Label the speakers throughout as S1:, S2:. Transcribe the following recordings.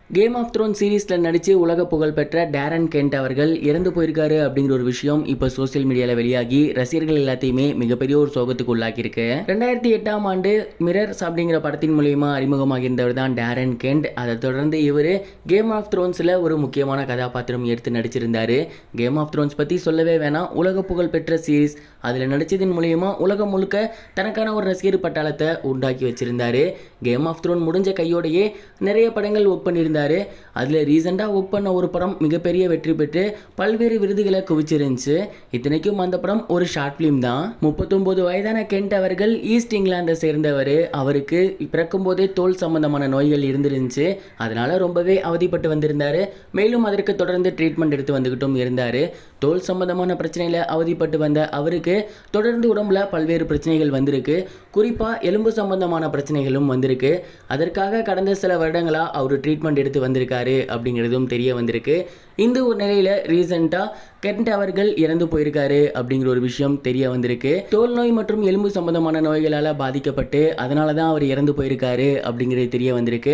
S1: Game of thrown சீரீஸில் நடித்து உலக புகழ்பெற்ற டேரன் கென்ட் அவர்கள் இறந்து போயிருக்காரு அப்படிங்கிற ஒரு விஷயம் இப்போ சோசியல் மீடியாவில் வெளியாகி ரசிகர்கள் எல்லாத்தையுமே மிகப்பெரிய ஒரு சோகத்துக்கு உள்ளாக்கியிருக்கு. 2008ஆம் ஆண்டு மிரர்ஸ் அப்படிங்கிற படத்தின் மூலியமா அறிமுகமாக இருந்தவர் தான் டேரன் கென்ட். அதை தொடர்ந்து இவர் கேம் ஆஃப் த்ரோன்ஸில் ஒரு முக்கியமான கதாபாத்திரம் எடுத்து நடிச்சிருந்தாரு. கேம் ஆஃப் த்ரோன்ஸ் பற்றி சொல்லவே வேணாம், உலக புகழ்பெற்ற சீரீஸ். அதில் நடித்ததன் மூலியமா உலகம் முழுக்க தனக்கான ஒரு ரசிகர் பட்டாளத்தை உண்டாக்கி வச்சிருந்தாரு. கேம் ஆஃப் த்ரோன் முடிஞ்ச கையோடையே நிறைய படங்கள் ஒர்க் பண்ணியிருந்தாரு. அதில் ரீசெண்டாக ஒர்க் பண்ண ஒரு படம் மிகப்பெரிய வெற்றி பெற்று பல்வேறு விருதுகளை குவிச்சிருந்துச்சு. இத்தனைக்கும் அந்த படம் ஒரு ஷார்ட் ஃபிலிம் தான். 39 வயதான கென்ட் அவர்கள் ஈஸ்ட் இங்கிலாந்தை சேர்ந்தவர். அவருக்கு பிறக்கும் போதே தோல் சம்பந்தமான நோய்கள் இருந்துருந்துச்சு. அதனால ரொம்பவே அவதிப்பட்டு வந்திருந்தாரு. மேலும் அதற்கு தொடர்ந்து ட்ரீட்மெண்ட் எடுத்து வந்துகிட்டும் இருந்தார். தோல் சம்பந்தமான பிரச்சனையில் அவதிப்பட்டு வந்த அவருக்கு தொடர்ந்து உடம்புல பல்வேறு பிரச்சனைகள் வந்திருக்கு. குறிப்பாக எலும்பு சம்பந்தமான பிரச்சனைகளும் வந்திருக்கு. அதற்காக கடந்த சில வருடங்களாக அவர் ட்ரீட்மெண்ட் எடுத்து வந்திருக்காரு அப்படிங்கிறதும் தெரிய வந்திருக்கு. இந்த ஒரு நிலையில் ரீசெண்டாக கென்ட் அவர்கள் இறந்து போயிருக்காரு அப்படிங்கிற ஒரு விஷயம் தெரிய வந்திருக்கு. தோல் நோய் மற்றும் எலும்பு சம்பந்தமான நோய்களால் பாதிக்கப்பட்டு அதனால தான் அவர் இறந்து போயிருக்காரு அப்படிங்கிறது தெரிய வந்திருக்கு.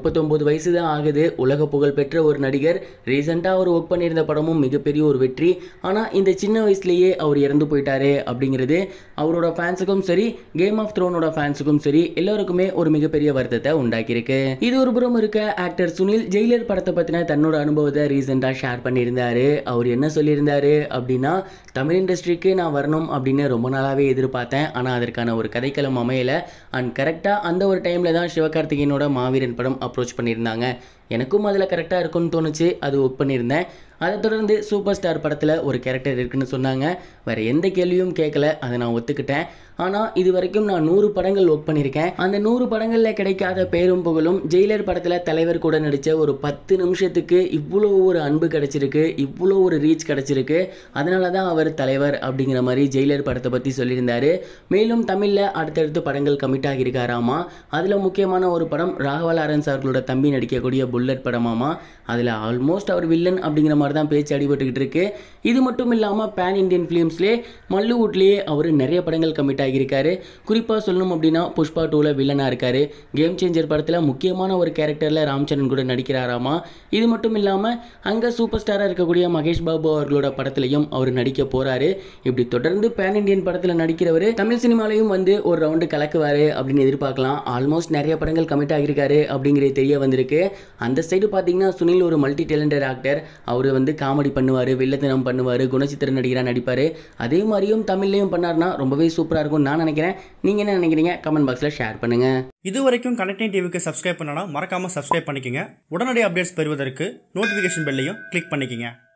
S1: 39 வயசு தான் ஆகுது. உலக புகழ்பெற்ற ஒரு நடிகர். ரீசெண்டாக அவர் ஒர்க் பண்ணியிருந்த படமும் மிகப்பெரிய ஒரு வெற்றி. ஆனால் இந்த சின்ன வயசுலேயே அவர் இறந்து போயிட்டாரு அப்படிங்கிறது அவரோட ஃபேன்ஸுக்கும் சரி, கேம் ஆஃப் த்ரோனோட ஃபேன்ஸுக்கும் சரி எல்லோருக்குமே ஒரு மிகப்பெரிய வருத்தத்தை உண்டாக்கியிருக்கு. இது ஒரு புறம் இருக்க, ஆக்டர் சுனில் ஜெயிலர் படத்தை பற்றின தன்னோட அனுபவத்தை ரீசெண்டாக ஷேர் பண்ணியிருந்தாரு. அவர் என்ன சொல்லியிருந்தாரு அப்படின்னா, தமிழ் இண்டஸ்ட்ரிக்கு நான் வரணும் அப்படின்னு ரொம்ப நாளாகவே எதிர்பார்த்தேன். ஆனால் அதற்கான ஒரு கதைக்களம் அமையலை. அண்ட் கரெக்டாக அந்த ஒரு டைமில் தான் சிவகார்த்திகேயனோட மாவீரன் படம் அப்ரோச் பண்ணியிருந்தாங்க. எனக்கும் அதில் கரெக்டாக இருக்கும்னு தோணுச்சு. அது ஒர்க் பண்ணியிருந்தேன். அதை தொடர்ந்து சூப்பர் ஸ்டார் படத்தில் ஒரு கேரக்டர் இருக்குன்னு சொன்னாங்க. வேறு எந்த கேள்வியும் கேட்கல, அதை நான் ஒத்துக்கிட்டேன். ஆனால் இது வரைக்கும் நான் 100 படங்கள் ஒர்க் பண்ணியிருக்கேன். அந்த 100 படங்களில் கிடைக்காத பேரும் புகழும் ஜெயிலர் படத்தில் தலைவர் கூட நடித்த ஒரு 10 நிமிஷத்துக்கு இவ்வளோ ஒரு அன்பு கிடச்சிருக்கு, இவ்வளோ ஒரு ரீச் கிடச்சிருக்கு. அதனால தான் அவர் தலைவர் அப்படிங்கிற மாதிரி ஜெயிலர் படத்தை பற்றி சொல்லியிருந்தார். மேலும் தமிழில் அடுத்தடுத்து படங்கள் கமிட் ஆகியிருக்காராமா. அதில் முக்கியமான ஒரு படம் ராகவா லாரன்ஸ் அவர்களோட தம்பி நடிக்கக்கூடிய புல்லட் படமாமா. அதில் ஆல்மோஸ்ட் அவர் வில்லன் அப்படிங்கிற மாதிரி தான் பேச்சு அடிபட்டுக்கிட்டு இருக்கு. இது மட்டும் இல்லாமல் பேன் இண்டியன் ஃபிலிம்ஸ்லேயே மல்லுவுட்லேயே அவர் நிறைய படங்கள் கமிட் ஆகியிருக்காரு. குறிப்பாக சொல்லணும் அப்படின்னா புஷ்பா 2ல் வில்லனாக இருக்கார். கேம் சேஞ்சர் படத்தில் முக்கியமான ஒரு கேரக்டரில் ராம்சரண் கூட நடிக்கிறாராமா. இது மட்டும் இல்லாமல் அங்கே சூப்பர் ஸ்டாராக இருக்கக்கூடிய மகேஷ் பாபு அவர்களோட படத்துலையும் அவர் நடிக்க போகிறாரு. இப்படி தொடர்ந்து பேன் இண்டியன் படத்தில் நடிக்கிறவர் தமிழ் சினிமாலையும் வந்து ஒரு ரவுண்டு கலக்குவார் அப்படின்னு எதிர்பார்க்கலாம். ஆல்மோஸ்ட் நிறைய படங்கள் கமிட் ஆகியிருக்காரு அப்படிங்கிறது தெரிய வந்திருக்கு. அந்த சைடு பார்த்தீங்கன்னா சுனில் ஒரு மல்டி டேலண்டட் ஆக்டர். அவர் வந்து காமெடி பண்ணுவார், வில்லத்தனம் பண்ணுவார், குணச்சித்திர நடிகராக நடிப்பார். அதே மாதிரியும் தமிழ்லையும் பண்ணார்னா ரொம்பவே சூப்பராக இருக்கும்னு நான் நினைக்கிறேன். நீங்கள் என்ன நினைக்கிறீங்க? கமெண்ட் பாக்ஸில் ஷேர் பண்ணுங்கள்.
S2: இது வரைக்கும் கனெக்டிங் டிவிக்கு சப்ஸ்கிரைப் பண்ணனா மறக்காமல் சப்ஸ்கிரைப் பண்ணிக்கங்க. உடனடி அப்டேட்ஸ் பெறுவதற்கு நோட்டிஃபிகேஷன் பெல்லையும் கிளிக் பண்ணிக்கங்க.